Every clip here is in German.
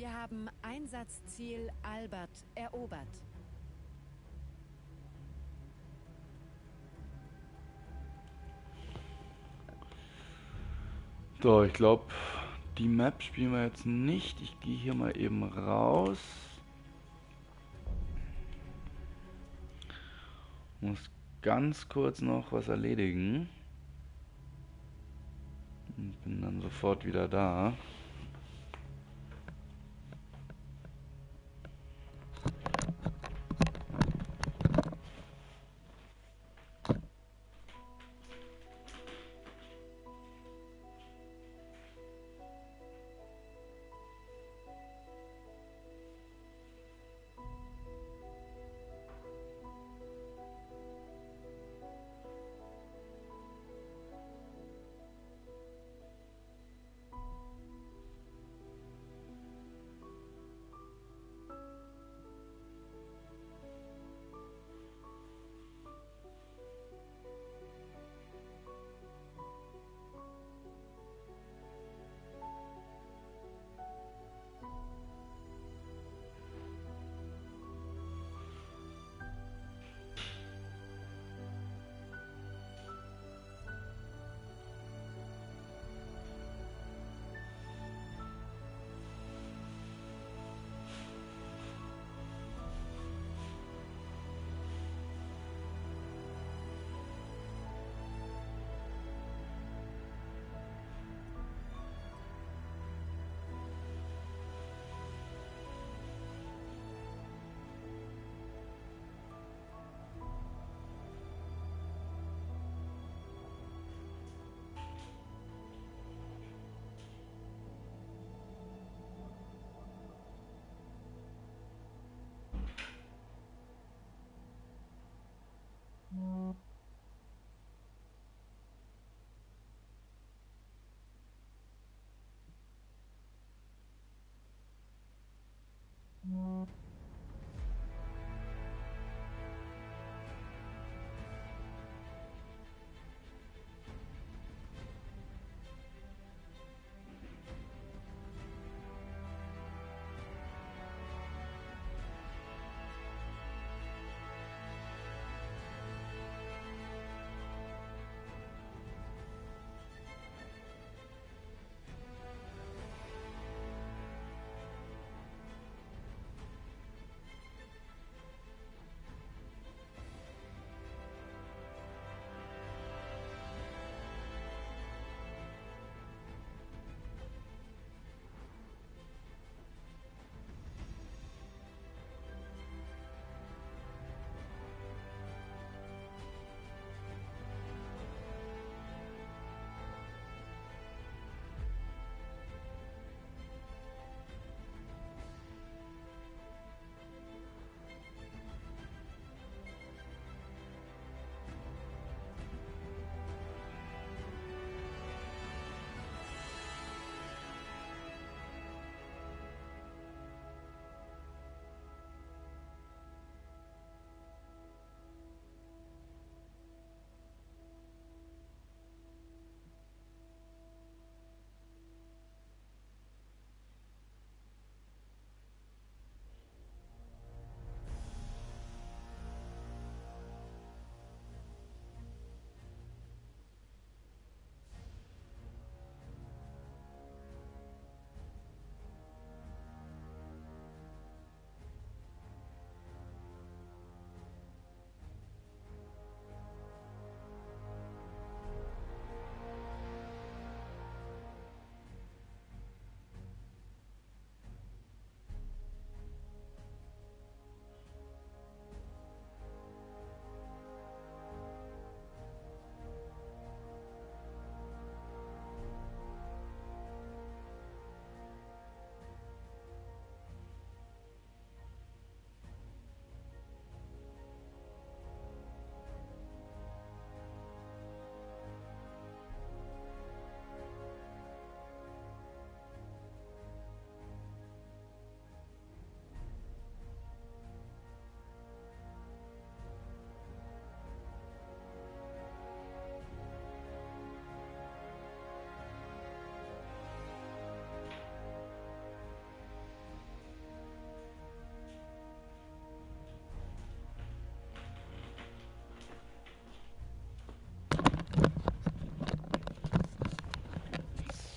Wir haben Einsatzziel Albert erobert. So, ich glaube, die Map spielen wir jetzt nicht. Ich gehe hier mal eben raus. Muss ganz kurz noch was erledigen. Und bin dann sofort wieder da.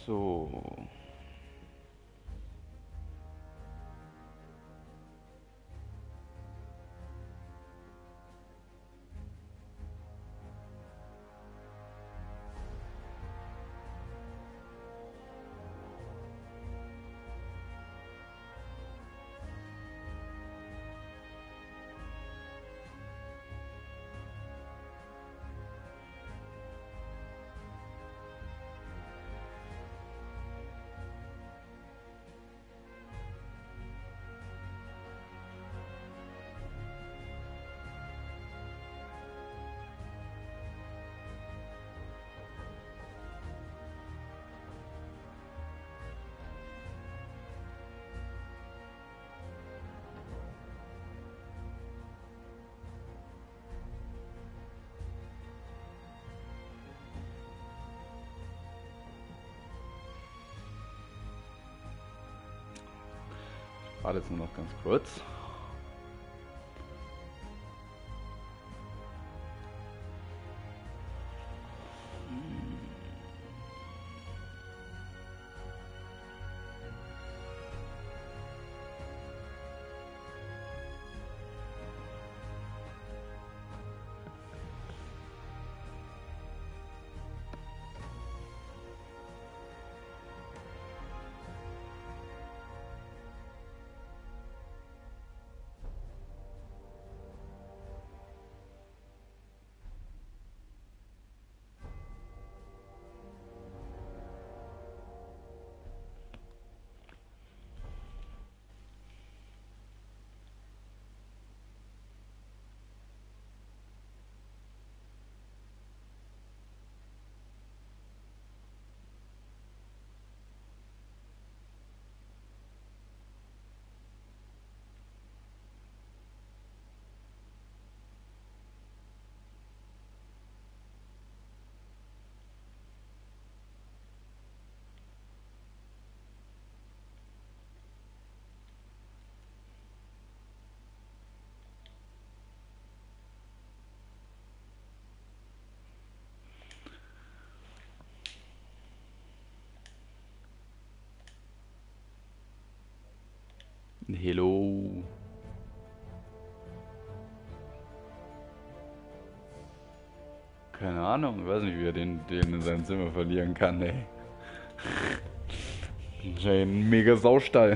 So. Alles nur noch ganz kurz. Hello. Keine Ahnung, ich weiß nicht, wie er den in seinem Zimmer verlieren kann, ey. Wahrscheinlich ein mega Saustall.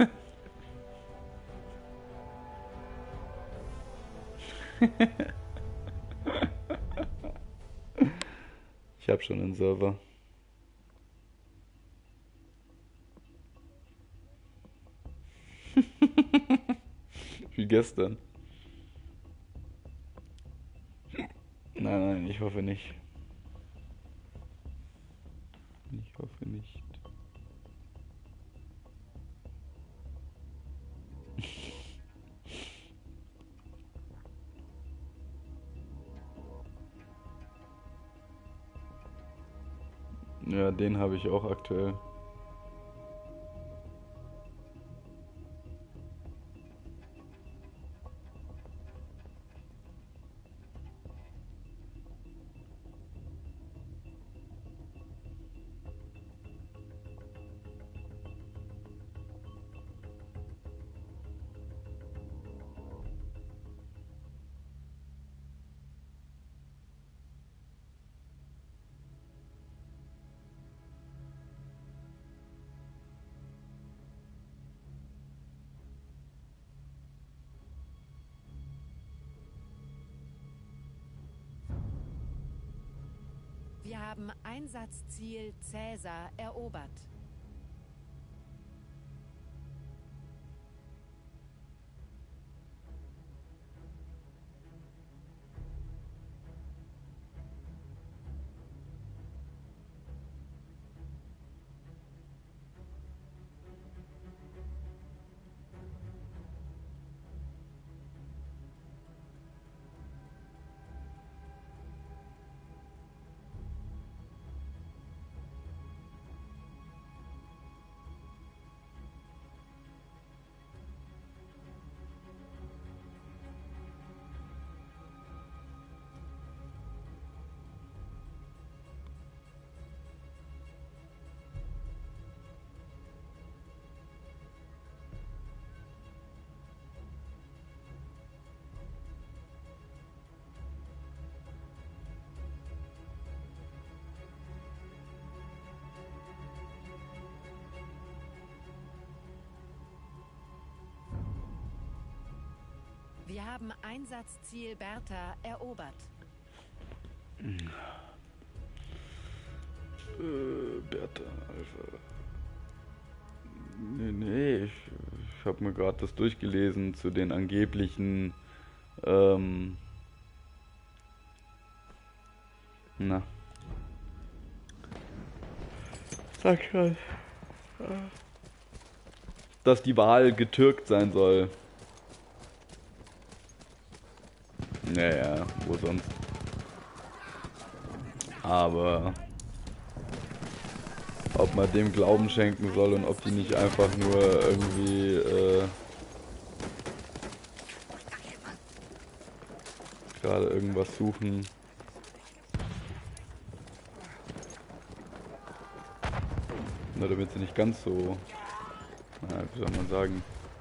Ich hab schon einen Server. Wie gestern. Nein, ich hoffe nicht. Ich hoffe nicht. Ja, den habe ich auch aktuell. Wir haben Einsatzziel Cäsar erobert. Wir haben Einsatzziel Bertha erobert. Bertha, Alpha. Nee, ich habe mir gerade das durchgelesen zu den angeblichen, na. Sag schon. Dass die Wahl getürkt sein soll. Naja, wo sonst. Aber ob man dem Glauben schenken soll und ob die nicht einfach nur irgendwie gerade irgendwas suchen. Nur damit sie nicht ganz so, na, wie soll man sagen.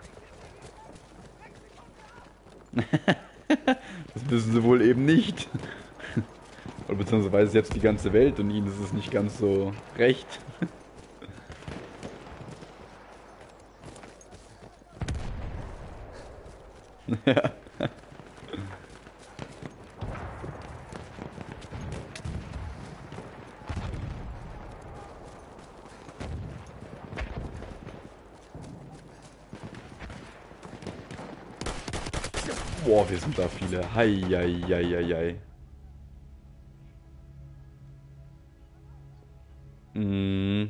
Das wissen sie wohl eben nicht. Oder beziehungsweise weiß es jetzt die ganze Welt und ihnen ist es nicht ganz so recht. Ja. Boah, wir sind da viele. Hei, hei, hei, hei, hei. Mm.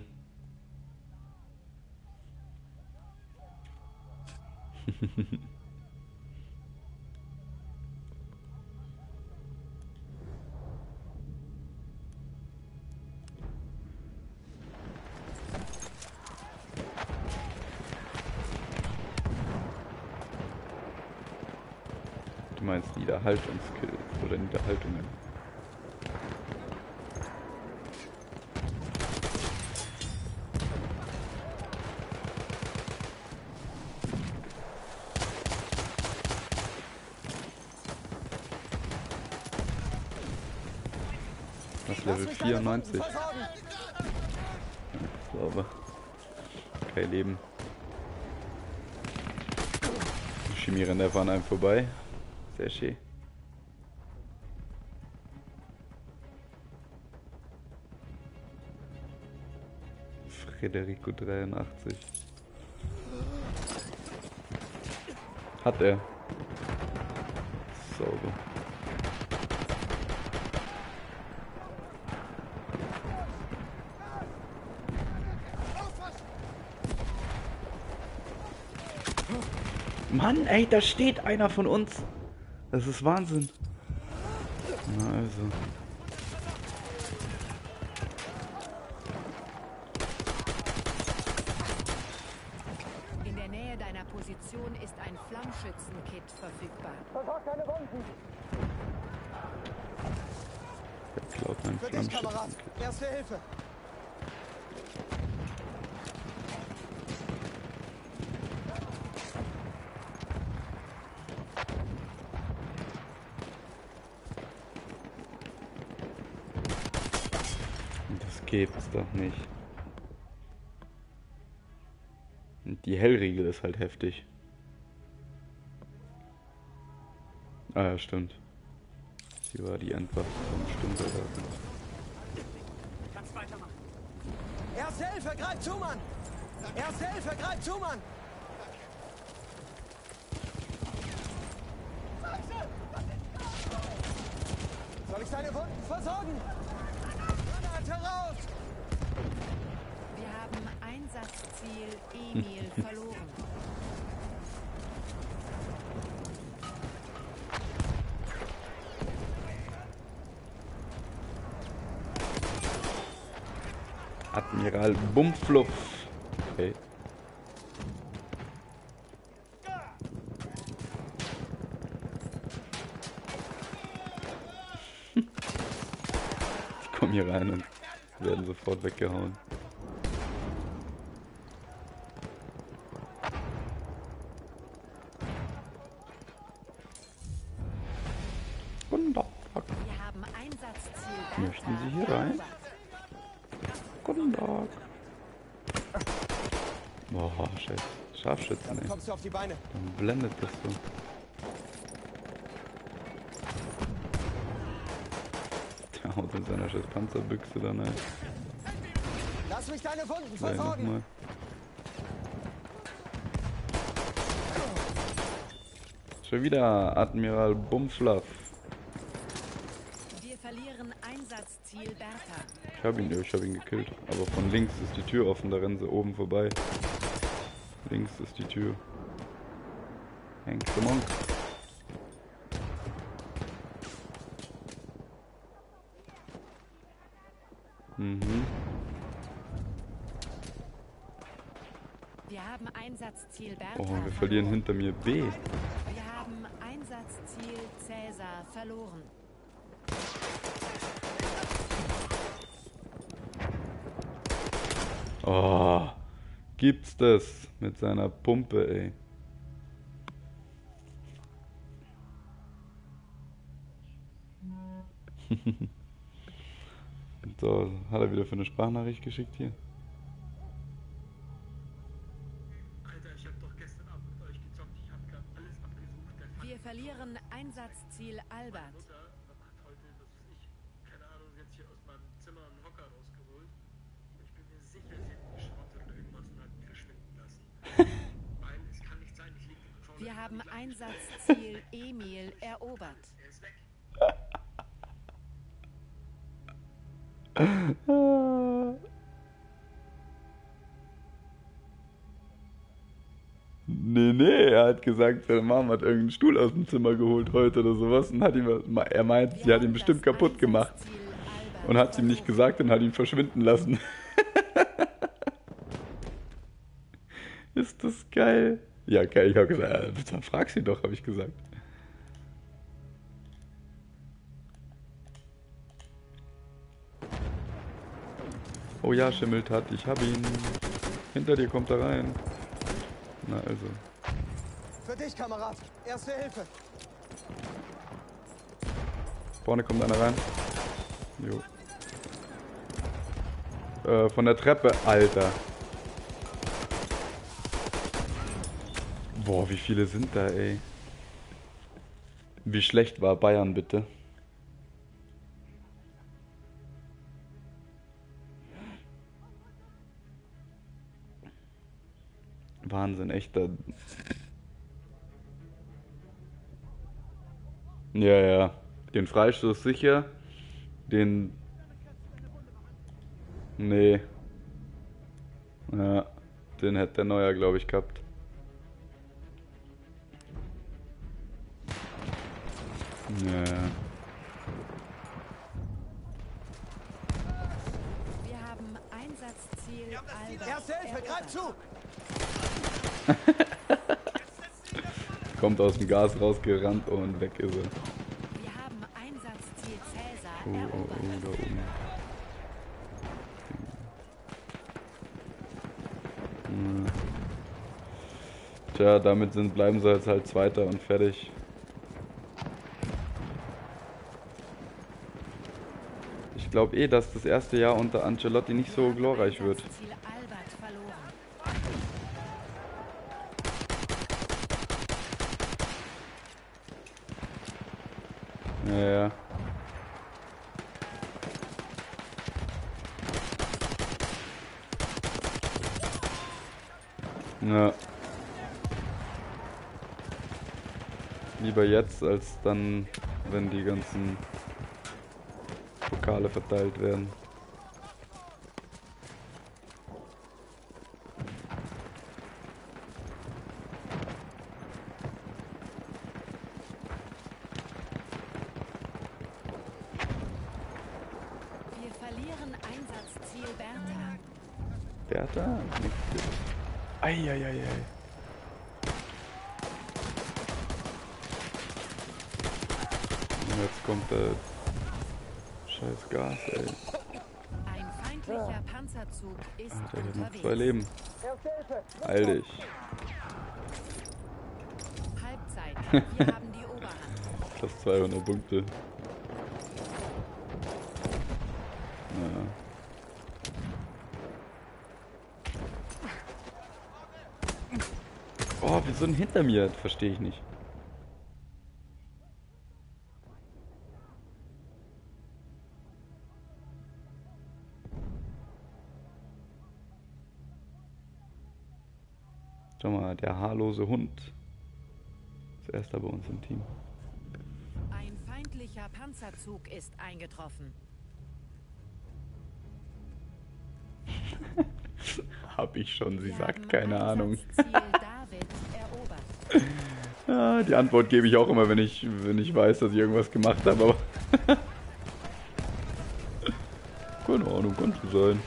Du meinst Niederhaltungskills oder Niederhaltungen? Das Level 94. So, aber kein Leben. Chemie-Renner fahren einem vorbei. Sehr schön. Federico 83. Hat er. Sauber. Mann, ey, da steht einer von uns. Das ist Wahnsinn. Na also. In der Nähe deiner Position ist ein Flammschützenkit verfügbar. Versorgt keine Wunden. Der klaut mein Für dich, Kamerad. Flammschützenkit. Erste Hilfe. Das gibt's doch nicht. Und die Hellriegel ist halt heftig. Ah ja, stimmt. Sie war die Endwaffe vom Stundensoldaten. Kannst weitermachen. Erste Hilfe, greif zu, Mann! Erste Hilfe, greif zu, Mann! Soll ich deine Wunden versorgen? Granate raus! Wir haben Einsatzziel Emil verloren. Admiral Bumpfluff. Okay. Ich komme hier rein und werden sofort weggehauen. Guten Tag. Wir haben Einsatzziel Bertha Möchten Sie hier rein? erobert. Guten Tag. Boah, scheiße. Scharfschützen, Dann ey. kommst du auf die Beine. Dann blendet das so. haut in seiner scheiß Panzerbüchse dann, ey. Lass mich deine Wunden Gleich versorgen. nochmal. Schon wieder Admiral Bumfluff. Wir verlieren Einsatzziel Bertha. Ich hab ihn gekillt. Aber von links ist die Tür offen, da rennen sie oben vorbei. Links ist die Tür. Hank the Monk. Mhm. Wir haben Einsatzziel Bertha. Oh, wir verlieren hinter mir B. Wir haben Einsatzziel Cäsar verloren. Oh, gibt's das mit seiner Pumpe, ey. So, hat er wieder für eine Sprachnachricht geschickt hier? Alter, ich hab doch gestern Abend mit euch gezockt. Ich hab grad alles abgesucht. Der Wir verlieren Einsatzziel Albert. Mutter hat heute, was weiß ich, keine Ahnung, jetzt hier aus meinem Zimmer einen Hocker rausgeholt. Ich bin mir sicher, sie hat geschrottet oder irgendwas und hat ihn verschwinden lassen. Weil es kann nicht sein, ich lieg im Controller. Wir haben Einsatzziel Emil erobert. Er ist weg. Nee, er hat gesagt, seine Mama hat irgendeinen Stuhl aus dem Zimmer geholt heute oder sowas und hat ihm, er meint, sie hat ihn bestimmt kaputt gemacht und hat es ihm nicht gesagt und hat ihn verschwinden lassen. Ist das geil? Ja, geil, ich habe gesagt, frag sie doch, habe ich gesagt. Oh ja, Schimmeltat, ich hab ihn. Hinter dir kommt er rein. Na also. Für dich, Kamerad. Erste Hilfe. Vorne kommt einer rein. Jo. Von der Treppe, Alter. Boah, wie viele sind da, ey. Wie schlecht war Bayern, bitte? Wahnsinn, echter. Ja. Den Freistoß sicher. Den. Nee. Ja. Den hätte der Neuer, glaube ich, gehabt. Ja. Wir haben Einsatzziel Albert. Erste Hilfe, greif zu. Kommt aus dem Gas rausgerannt und weg ist er. Wir haben Einsatzziel Cäsar Oh, erobert. da oben. Hm. Tja, damit bleiben sie jetzt halt Zweiter und fertig. Ich glaube dass das erste Jahr unter Ancelotti nicht so glorreich wird. Einsatzziel Albert verloren. Ja. Ja. Lieber jetzt, als dann, wenn die ganzen Pokale verteilt werden. Wir verlieren Einsatzziel Bertha. Bertha? Eieiei. Jetzt kommt der scheiß Gas, ey. Ein feindlicher Panzerzug ist Alter, ich hab noch unterwegs. 2 Leben. Heil dich. Halbzeit. Wir haben die Oberhand. Fast 200 Punkte. Naja. Oh, wieso denn hinter mir? Das verstehe ich nicht. Schau mal, der haarlose Hund. Ist erster bei uns im Team. Ein feindlicher Panzerzug ist eingetroffen. Hab ich schon, sie Wir sagt haben keine Ahnung. Einsatzziel David erobert. Ja, die Antwort gebe ich auch immer, wenn ich weiß, dass ich irgendwas gemacht habe, aber keine Ahnung, könnte sein.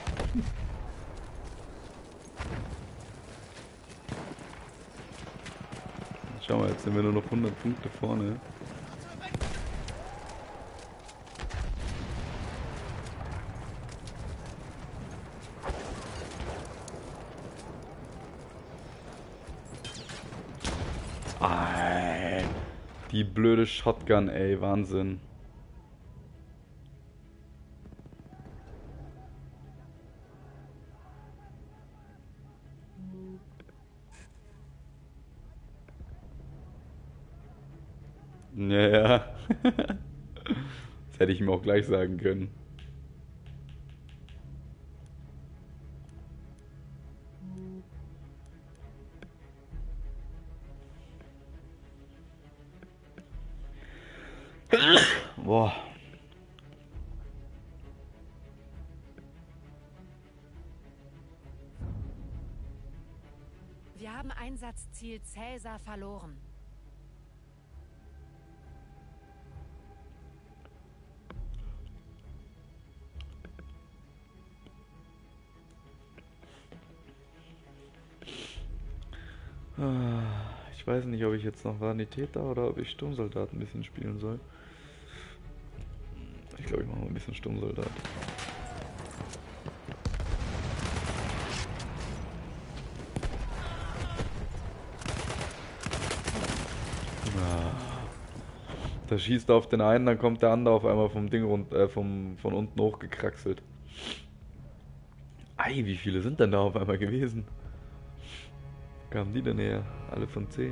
Schau mal, jetzt sind wir nur noch 100 Punkte vorne. Die blöde Shotgun, ey, Wahnsinn. Ja, ja. Das hätte ich ihm auch gleich sagen können. Boah. Wir haben Einsatzziel Cäsar verloren. Ich weiß nicht, ob ich jetzt noch Sanitäter oder ob ich Sturmsoldat ein bisschen spielen soll. Ich glaube, ich mache mal ein bisschen Sturmsoldat. Da schießt er auf den einen, dann kommt der andere auf einmal vom Ding von unten hochgekraxelt. Ei, wie viele sind denn da auf einmal gewesen? Kamen die denn her? Alle von C.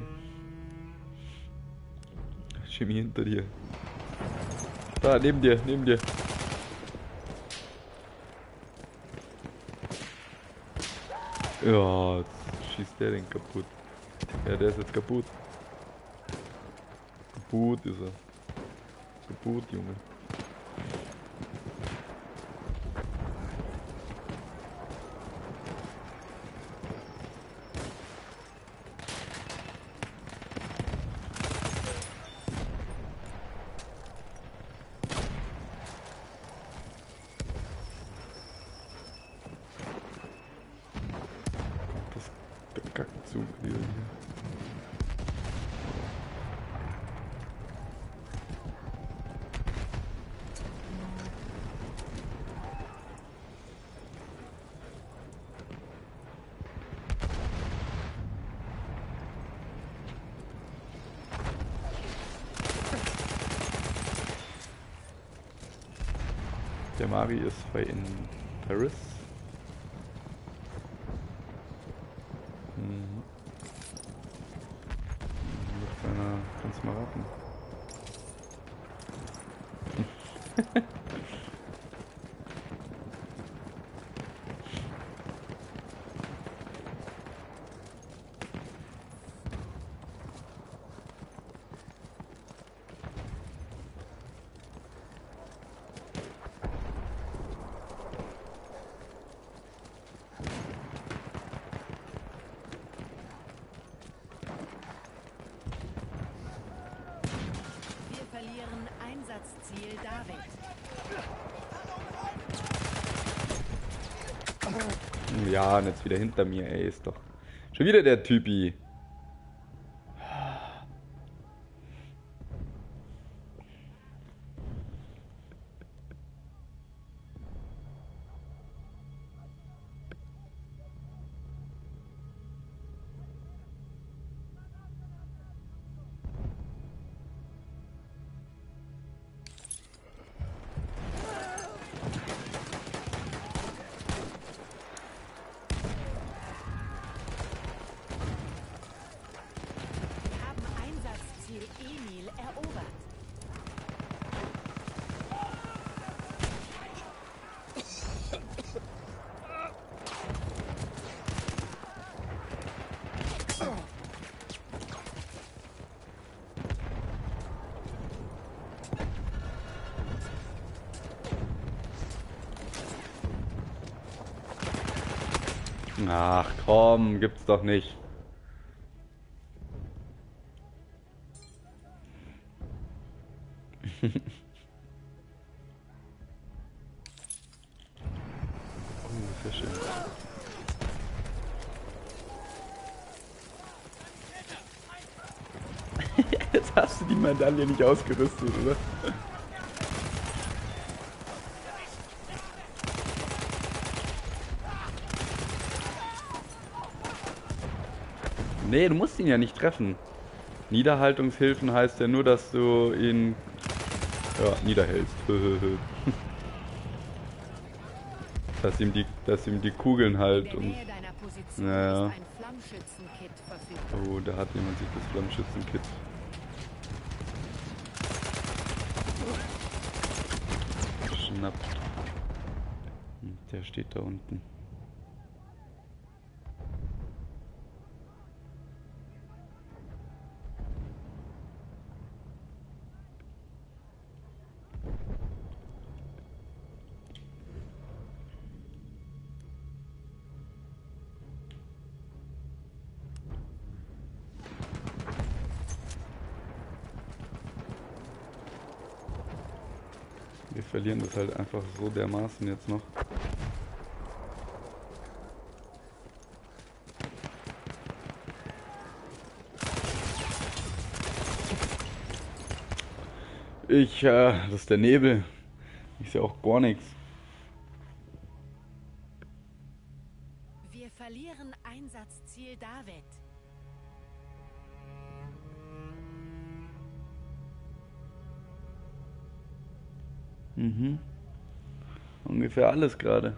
Chemie hinter dir. Da, neben dir, neben dir. Ja, jetzt schießt der den kaputt. Ja, der ist jetzt kaputt. Kaputt ist er. Kaputt, Junge. Der Kackzug wieder hier. Der Mari ist in Paris. Mit seiner, kannst du mal raten. Wir verlieren Einsatzziel David. Ja, und jetzt wieder hinter mir, ey, ist doch schon wieder der Typi. Ach komm, gibt's doch nicht. Oh, sehr schön. Jetzt hast du die Medaille nicht ausgerüstet, oder? Nee, du musst ihn ja nicht treffen. Niederhaltungshilfen heißt ja nur, dass du ihn niederhältst. dass ihm die Kugeln halt und. Naja. Oh, da hat jemand sich das Flammschützenkit. Schnappt. Der steht da unten. Wir verlieren das halt einfach so dermaßen jetzt noch. Das ist der Nebel. Ich sehe auch gar nichts. Wir verlieren Einsatzziel David. Mhm. Ungefähr alles gerade.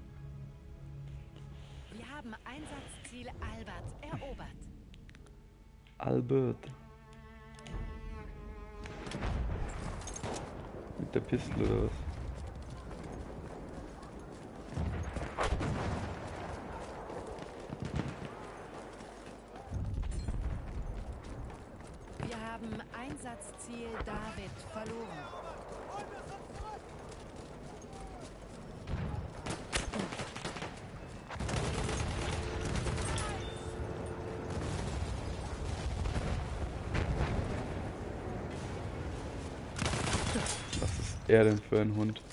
Wir haben Einsatzziel Albert erobert. Albert. Mit der Pistole oder was? Wir haben Einsatzziel David verloren. Was ist er denn für ein Hund?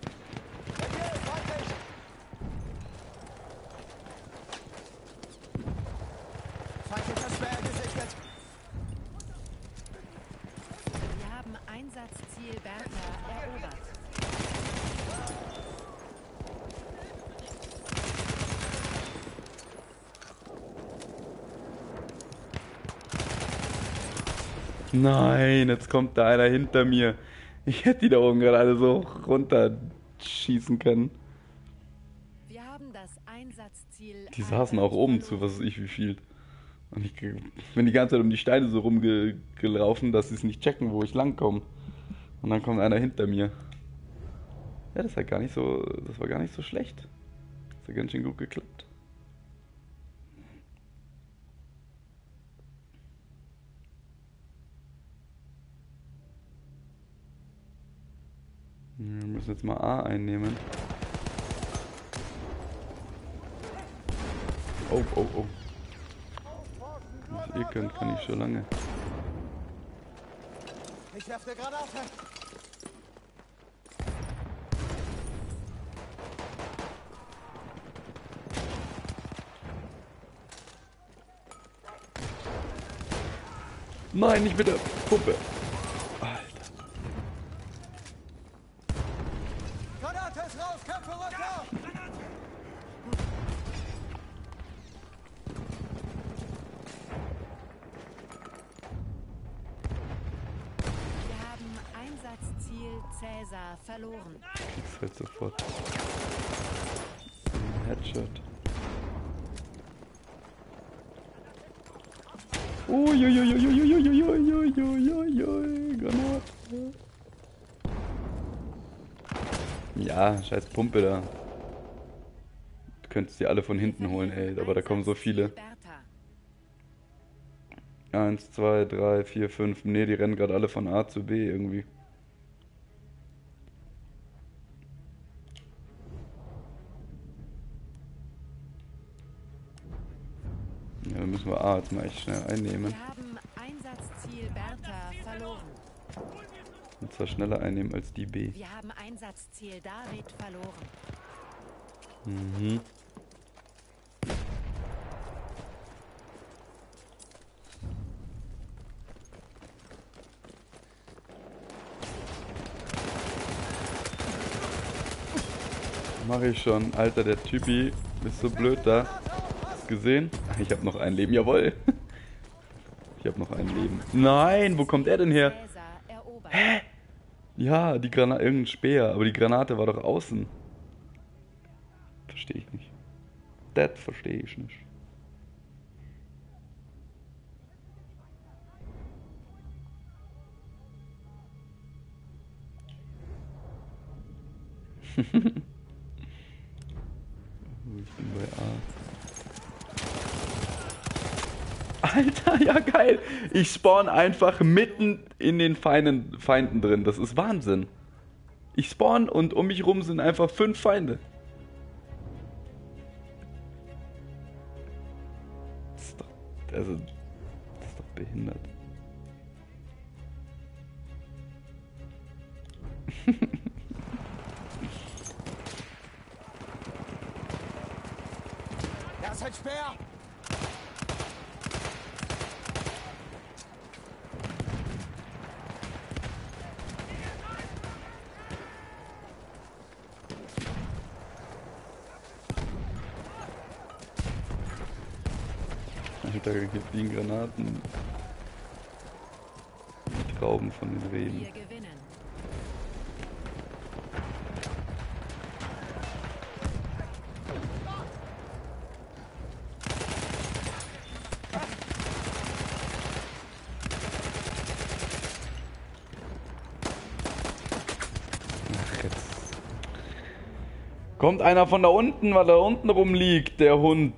Wir haben Einsatzziel Bertha erobert. Nein, jetzt kommt da einer hinter mir. Ich hätte die da oben gerade alle so runterschießen können. Wir haben das Einsatzziel Die saßen auch oben zu, was weiß ich wie viel. Und ich bin die ganze Zeit um die Steine so rumgelaufen, dass sie es nicht checken, wo ich lang komme. Und dann kommt einer hinter mir. Ja, das war gar nicht so schlecht. Das hat ganz schön gut geklappt. Wir müssen jetzt mal A einnehmen. Oh, oh, oh. Was ihr könnt, kann ich schon lange. Ich werfe dir gerade auf. Nein, nicht mit der Puppe. Alter. Granate ist raus, Köpfe runter! Wir haben Einsatzziel Cäsar verloren. Das halt sofort. Headshot. Uiuiuiuiuiuiuiuiuiuiui, Granate. Ja, scheiß Pumpe da. Du könntest die alle von hinten holen, ey, aber da kommen so viele. Bertha. 1, 2, 3, 4, 5. Ne, die rennen gerade alle von A zu B irgendwie. müssen wir A jetzt mal echt schnell einnehmen. Wir haben Einsatzziel Bertha verloren. Und zwar schneller einnehmen als die B. Wir haben Einsatzziel David verloren. Mhm. Mach ich schon. Alter, der Typi ist so blöd da. Hast gesehen? Ach, ich habe noch ein Leben. Jawohl. Ich habe noch ein Leben. Nein, wo kommt er denn her? Cäsar erobert. Hä? Ja, die Granate, irgendein Speer, aber die Granate war doch außen. Verstehe ich nicht. Das verstehe ich nicht. Ich bin bei A. Alter, ja geil. Ich spawn einfach mitten in den Feinden drin. Das ist Wahnsinn. Ich spawn und um mich rum sind einfach 5 Feinde. Das ist doch, das ist doch behindert. Da ist ein Speer! Alter, hier fliegen Granaten. Die Trauben von den Reben. Wir gewinnen. Ach, jetzt. Kommt einer von da unten, weil da unten rumliegt, der Hund.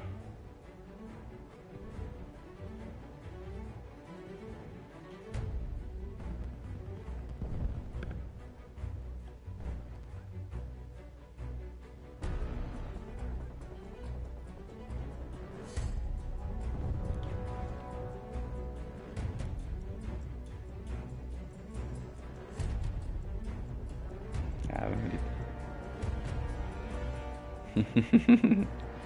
Ja, wenn wir die...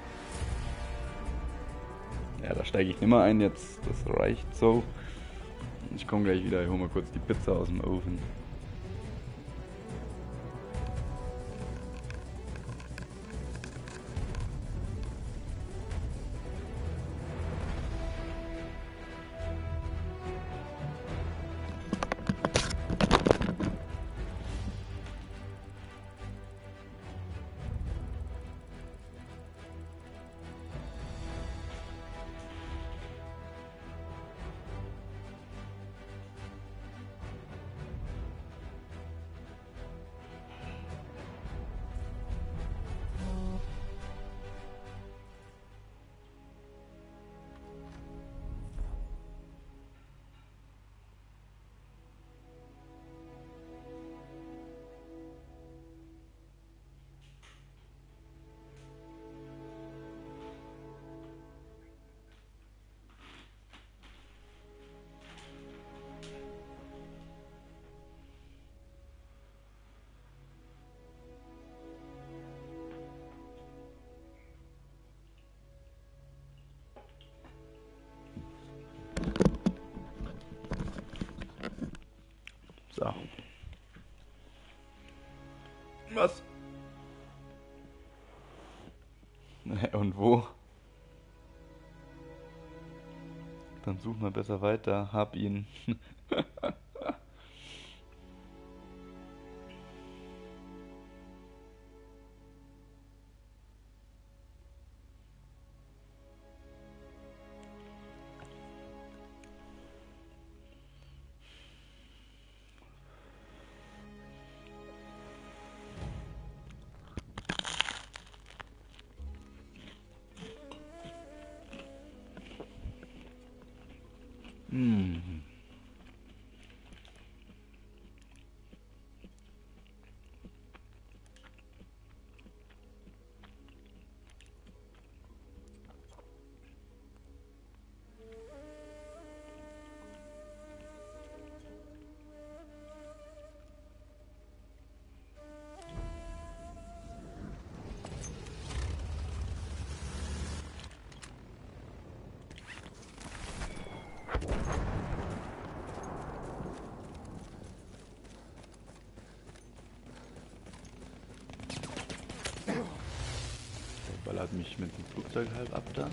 Ja, da steige ich nicht mehr ein jetzt. Das reicht so. Ich komme gleich wieder. Ich hole mal kurz die Pizza aus dem Ofen. So. Was? Und wo? Dann such mal besser weiter. Hab ihn. Hm. Ballert mich mit dem Flugzeug halb ab da.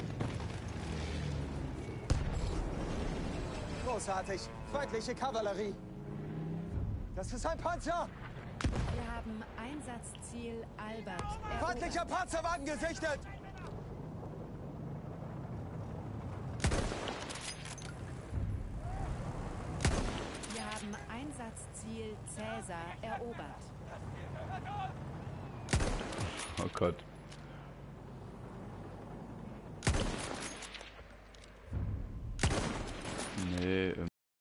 Großartig. Feindliche Kavallerie. Das ist ein Panzer. Wir haben Einsatzziel Albert erobert. Feindlicher Panzerwagen gesichtet. Wir haben Einsatzziel Cäsar erobert. Oh Gott. Nee,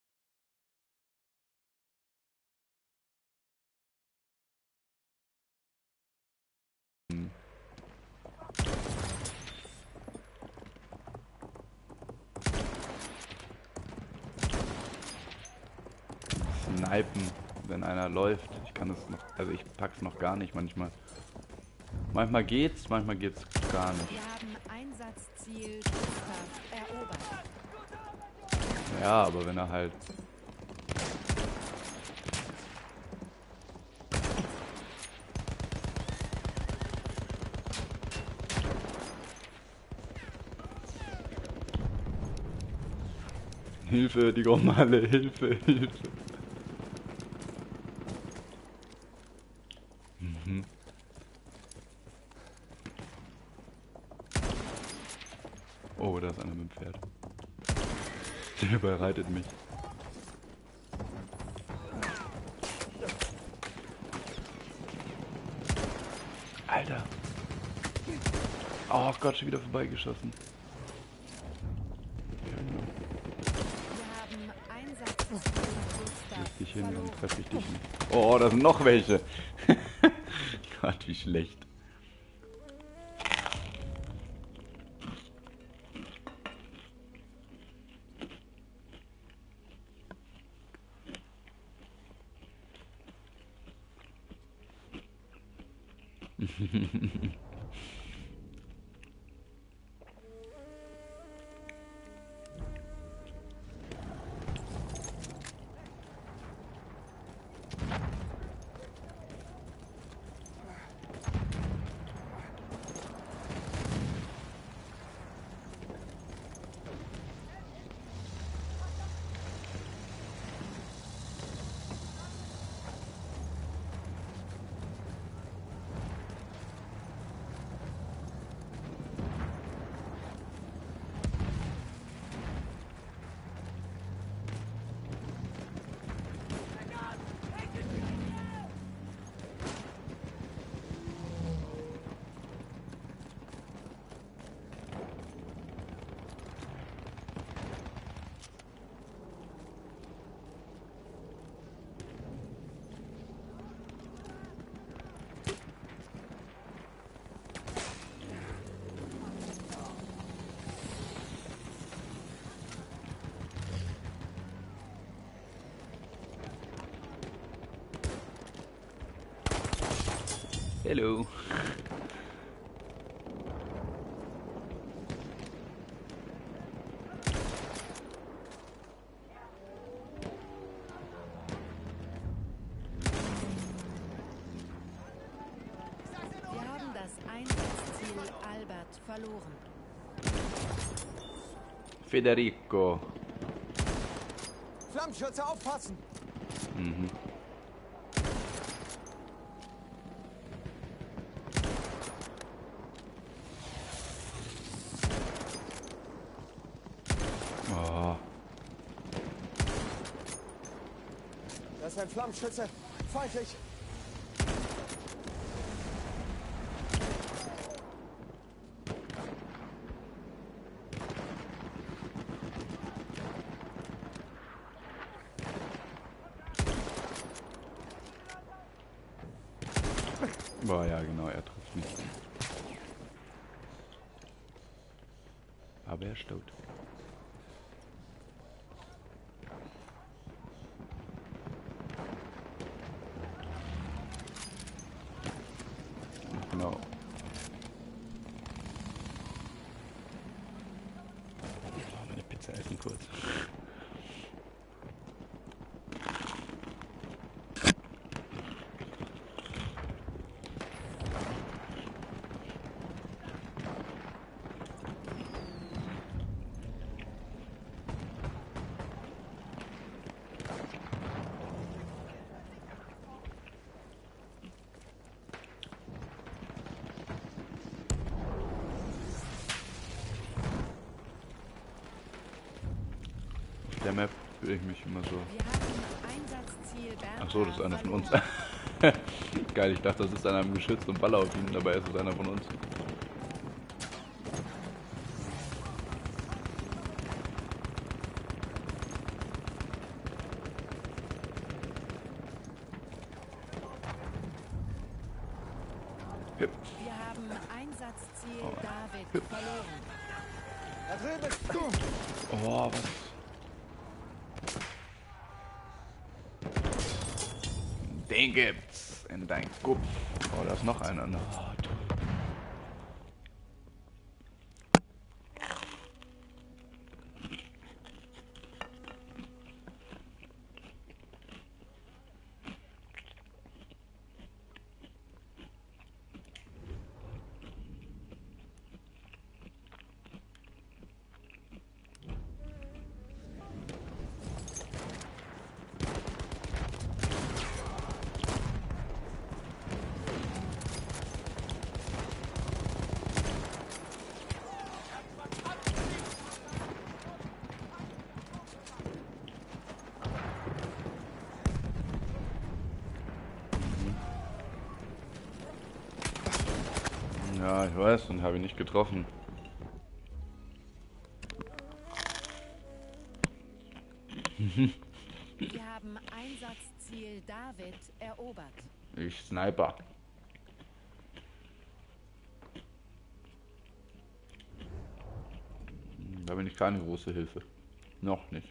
Snipen, wenn einer läuft. Ich kann es noch, also ich pack's noch gar nicht manchmal. Manchmal geht's gar nicht. Wir haben Einsatzziel Gustav erobert. Ja, aber wenn er halt... Hilfe, die kommen alle, Hilfe, Hilfe. Mhm. Oh, da ist einer mit dem Pferd. Der überreitet mich. Alter. Oh Gott, schon wieder vorbeigeschossen. Wir haben Einsatzziel Gustav Leg dich hin, dann verloren. treffe ich dich nicht. Oh, da sind noch welche. Gott, wie schlecht. Hello. Wir haben das Einsatzziel Albert verloren. Federico. Flammschütze, aufpassen. Mhm. Oh. Das ist ein Flammschütze. Feindlich. Boah, ja genau, er trifft mich. Aber er ist tot. Genau. Oh, meine Pizza essen kurz. der Map fühle ich mich immer so. Wir haben Einsatzziel Bertha Ach so, das ist einer von uns. verloren. Geil, ich dachte, das ist einer im Geschütz und baller auf ihn, dabei ist es einer von uns. Hip. Wir haben Einsatzziel Oh. David Hüp. verloren. Da drüben! Oh, was? Den gibt's in dein Kopf. Oh, da ist noch einer. Oh, toll. Ja, ich weiß, und habe ihn nicht getroffen. Wir haben Einsatzziel David erobert. Ich Sniper. Da bin ich keine große Hilfe. Noch nicht.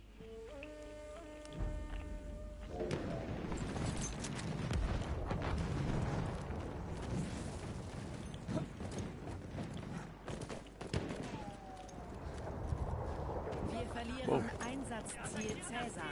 Wir verlieren Oh. Einsatzziel Cäsar.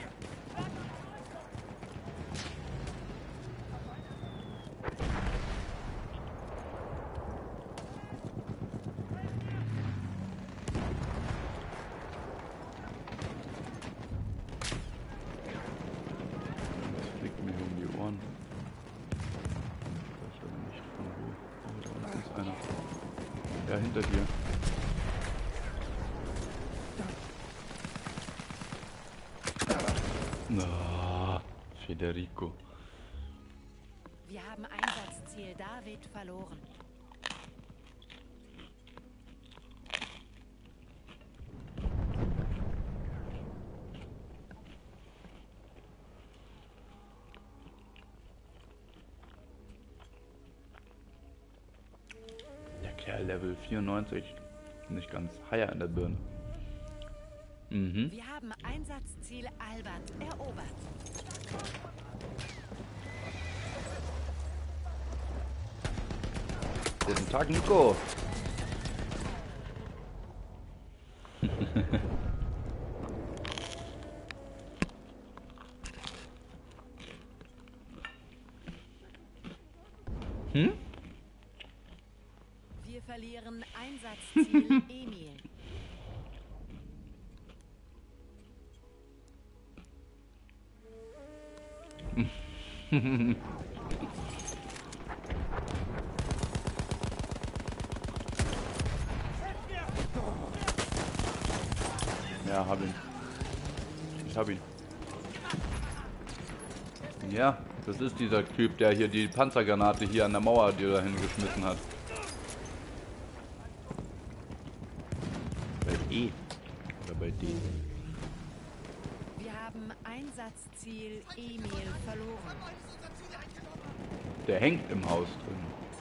Das fliegt mir um die Ohren. Ich weiß aber nicht von wo. Oh, da unten ist einer. Ja, hinter dir. Na, Federico. Wir haben Einsatzziel David verloren. Der Kerl Level 94. Nicht ganz Haier in der Birne. Mhm. Wir haben Einsatzziel Albert erobert. Guten Tag, Nico. Hm? Wir verlieren Einsatzziel Emil. Ja, hab ihn. Ich hab ihn. Ja, das ist dieser Typ, der hier die Panzergranate hier an der Mauer dir dahin geschmissen hat. Bei E. Oder bei D. Wir haben Einsatzziel Emil verloren. Der hängt im Haus drin.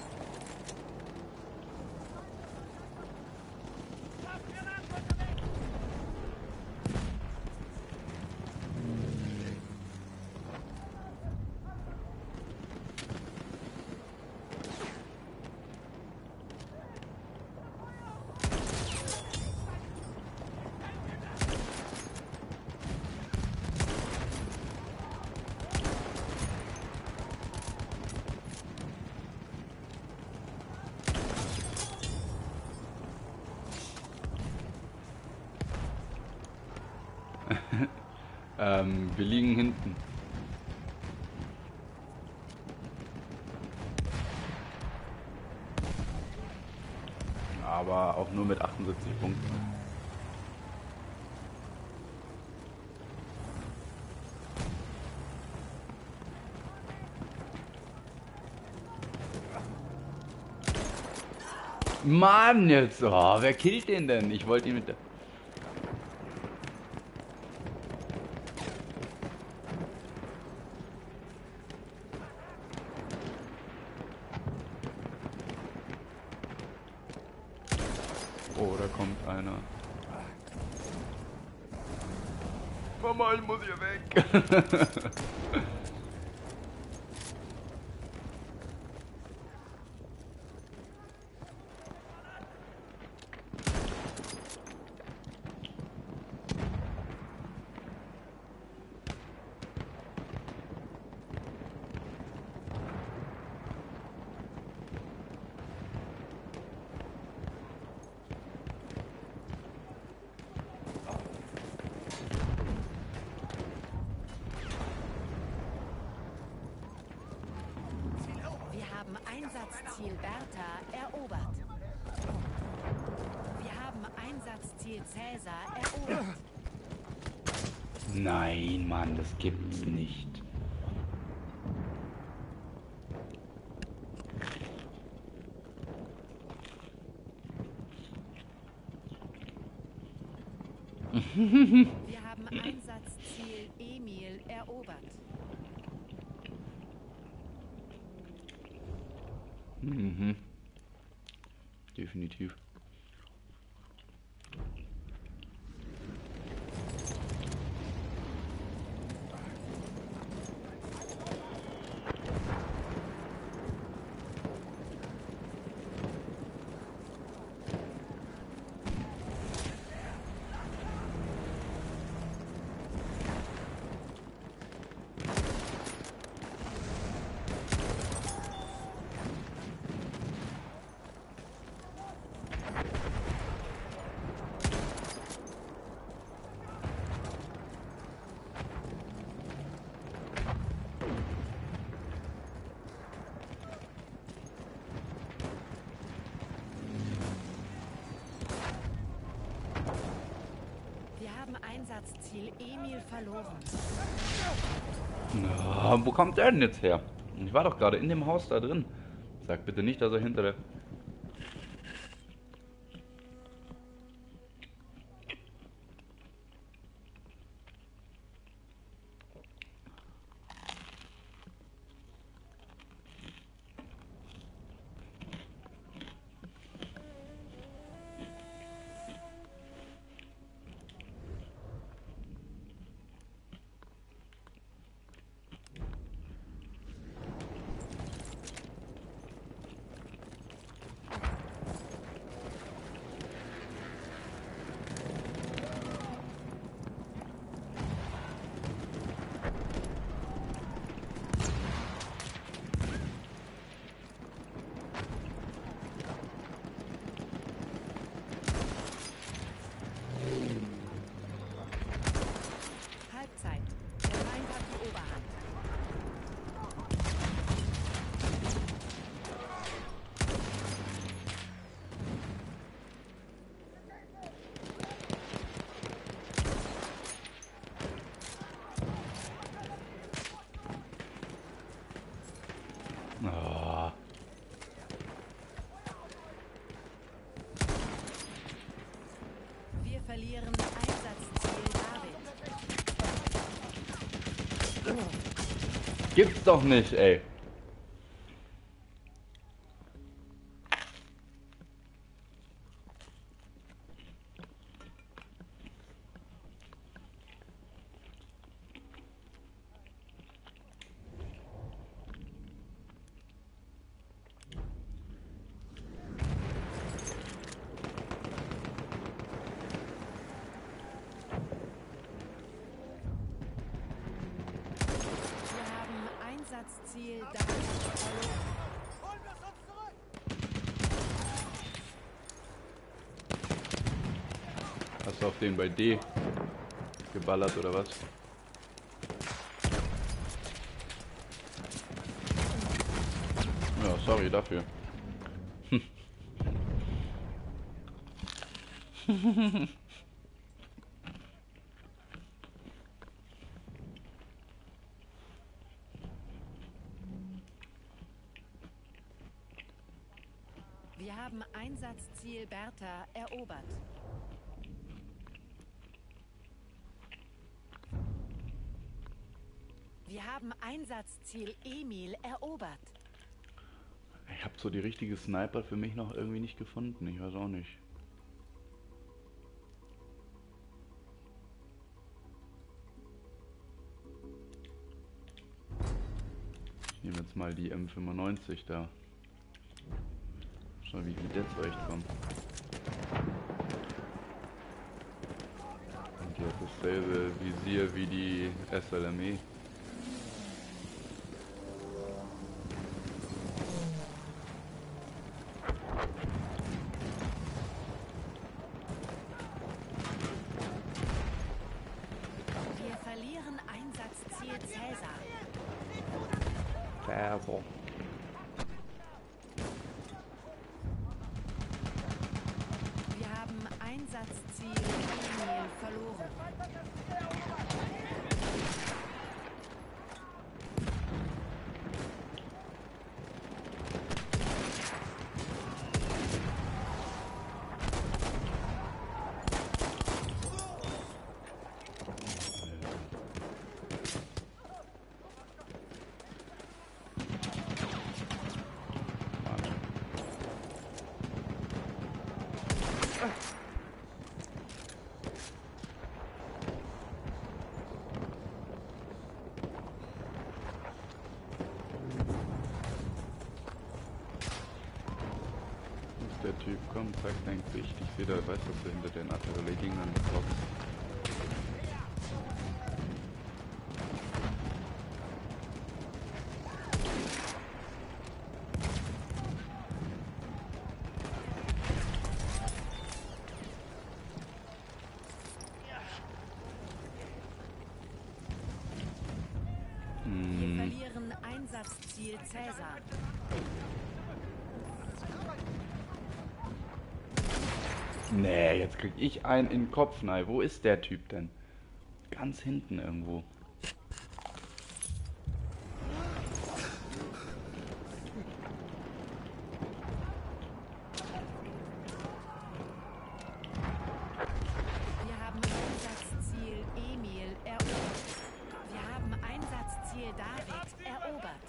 Wir liegen hinten. Aber auch nur mit 78 Punkten. Mann, jetzt. Oh, wer killt den denn? Ich wollte ihn mit der... Oh, da kommt einer. Mama, ich muss hier weg. Wir haben Einsatzziel Bertha erobert. Wir haben Einsatzziel Cäsar erobert. Nein, Mann, das gibt's nicht. Wir haben Einsatzziel Emil erobert. Mhm. Definitiv. Wir haben Einsatzziel Emil verloren. Na, wo kommt der denn jetzt her? Ich war doch gerade in dem Haus da drin. Sag bitte nicht, dass er hinter der... Halbzeit. Der Feind hat die Oberhand. Ah. Wir verlieren Einsatzziel David. Gibt's doch nicht, ey. Wir haben Einsatzziel David verloren. Holen wir es uns zurück! Hast du auf den bei D geballert oder was? Ja, sorry dafür. Wir haben Einsatzziel Bertha erobert. Wir haben Einsatzziel Emil erobert. Ich habe so die richtige Sniper für mich noch irgendwie nicht gefunden. Ich weiß auch nicht. Ich nehme jetzt mal die M95 da. Schau, wie der zurechtkommt. Und die hat dasselbe Visier wie die SLME. Wir verlieren Einsatzziel Cäsar. Ferro. Wir haben Einsatzziel Emil verloren. Der Typ kommt, zeigt dein Gesicht. Ich sehe da, weiß, dass du hinter den Artilleriedingern kommst. Wir verlieren Einsatzziel Cäsar. Nee, jetzt krieg ich einen in den Kopf. Nein, wo ist der Typ denn? Ganz hinten irgendwo. Wir haben Einsatzziel Emil erobert. Wir haben Einsatzziel David erobert.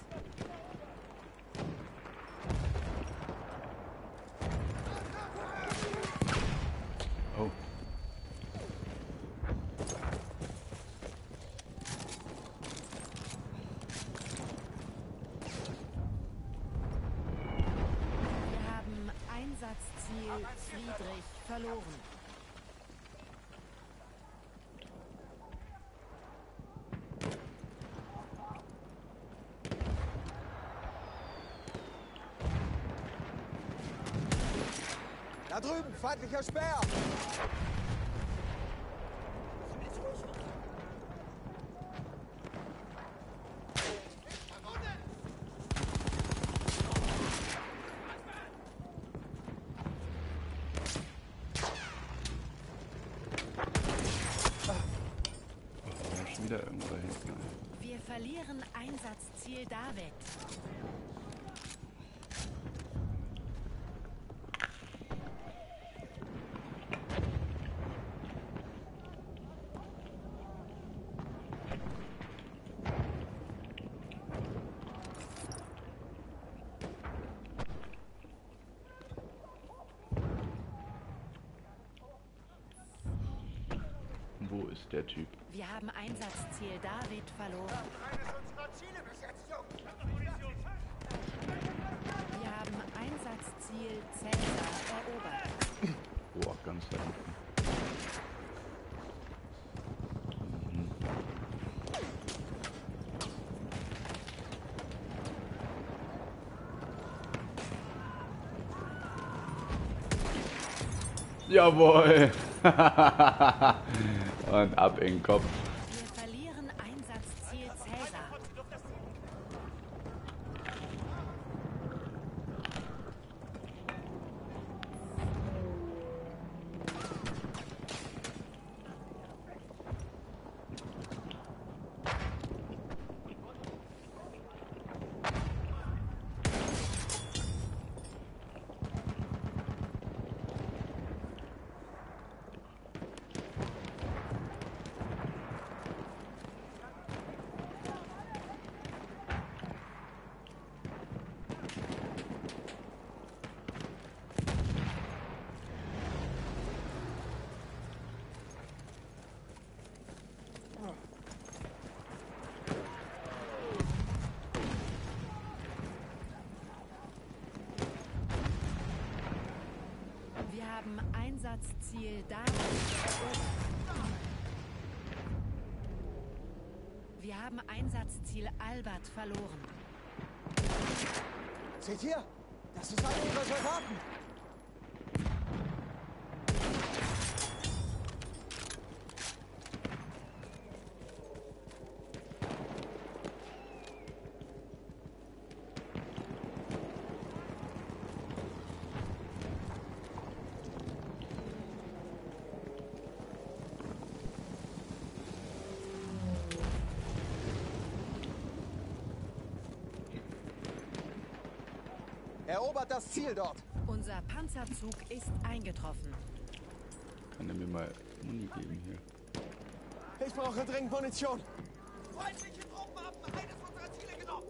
Oh. Wir haben Einsatzziel Friedrich verloren. Da drüben, feindlicher Speer! Oh, schon wieder irgendwo da hinten. Wir verlieren Einsatzziel David. Wo ist der Typ? Wir haben Einsatzziel David verloren. Eines unserer Ziele bis jetzt, Jungs! Wir haben Einsatzziel Cäsar erobert. Boah, ganz da hinten. Jawohl! Und ab in den Kopf. Wir verlieren Einsatzziel Cäsar. haben Einsatzziel David. Wir haben Einsatzziel Albert verloren. Seht ihr? Das ist einer ihrer Soldaten. Erobert das Ziel dort. Unser Panzerzug ist eingetroffen. Kann er mir mal Muni geben hier? Ich brauche dringend Munition. Feindliche Truppen haben eines unserer Ziele genommen.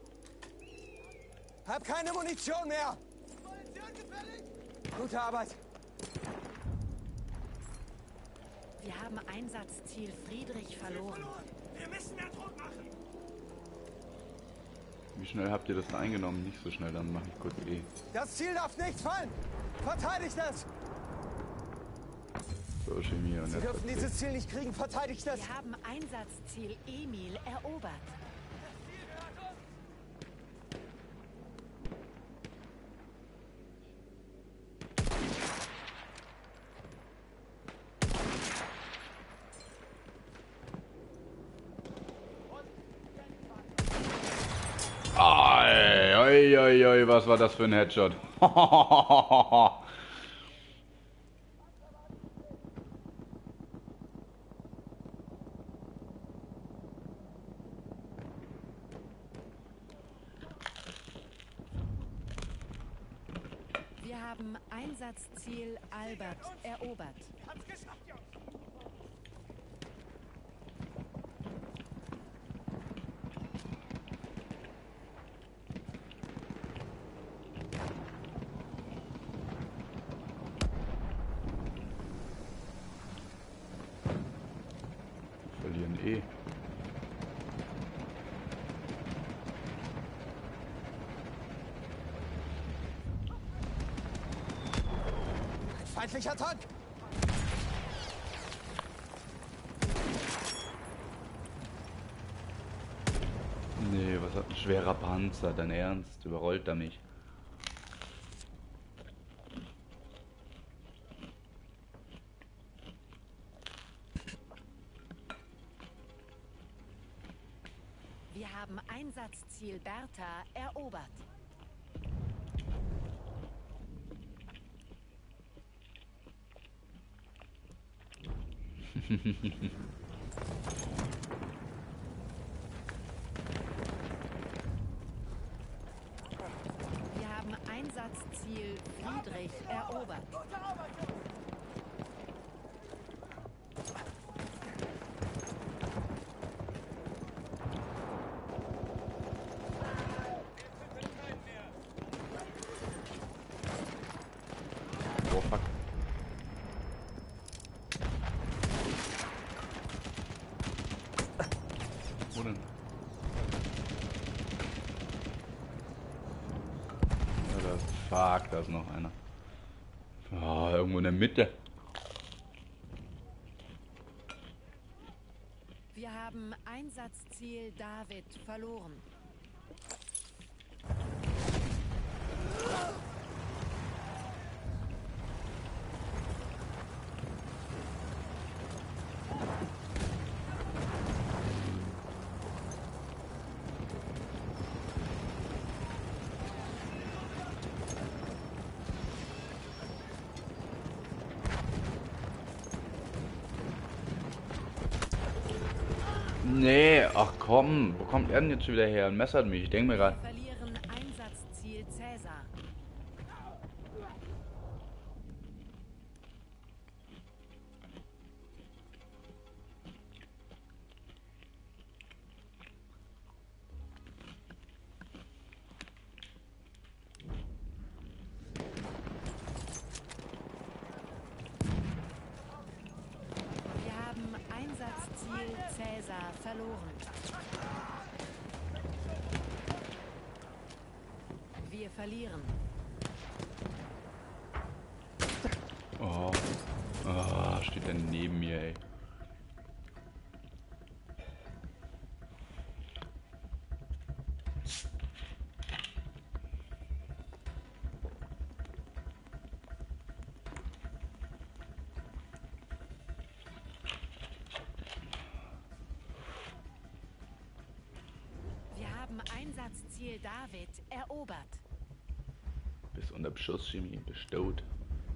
Hab keine Munition mehr. Munition gefällig? Gute Arbeit. Wir haben Einsatzziel Friedrich verloren. Wir müssen mehr Druck machen. Wie schnell habt ihr das denn eingenommen? Nicht so schnell, dann mache ich kurz E. Das Ziel darf nicht fallen. Verteidigt es. So, Chemie und Sie jetzt dürfen dieses Ziel nicht kriegen. Verteidigt es. Wir haben Einsatzziel Emil erobert. Oi, oi, oi, was war das für ein Headshot? Wir haben Einsatzziel Albert erobert. Hab's geschafft, Jungs. Verlieren E. Ein feindlicher Tank. Nee, was hat ein schwerer Panzer? Dein Ernst? Überrollt er mich? Wir haben Einsatzziel Bertha erobert. Wir haben Einsatzziel Friedrich erobert. Oh fuck. Wo denn? Ja, da ist, fuck, da ist noch einer. Ah, irgendwo in der Mitte. Wir haben Einsatzziel David verloren. Nee, ach komm, wo kommt er denn jetzt wieder her und messert mich? Ich denke mir gerade. Verlieren Einsatzziel Cäsar. Wir haben Einsatzziel Cäsar verloren. Wir verlieren. Oh. Oh, steht der neben mir, ey. Wir haben Einsatzziel David erobert. Bis unter Beschuss, Jimmy. Bestaut.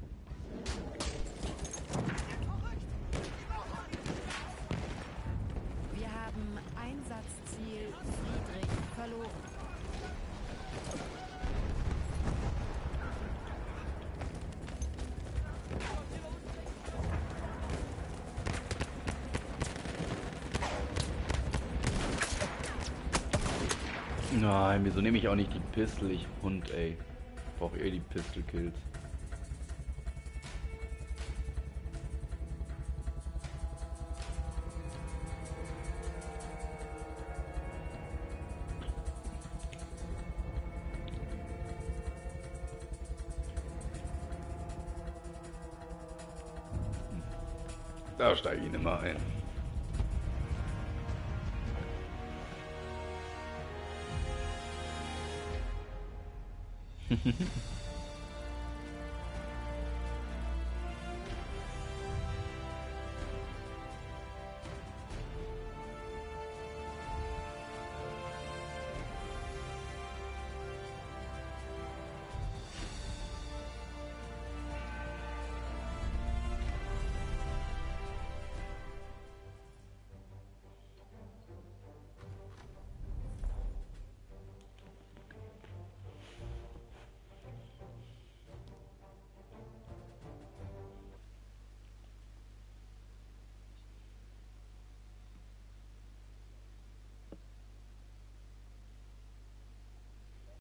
Wir haben Einsatzziel Friedrich verloren. Nein, wieso nehme ich auch nicht die Pistol? Ich Hund, ey. Ich brauche eh die Pistol-Kills. Da steige ich nicht mal ein.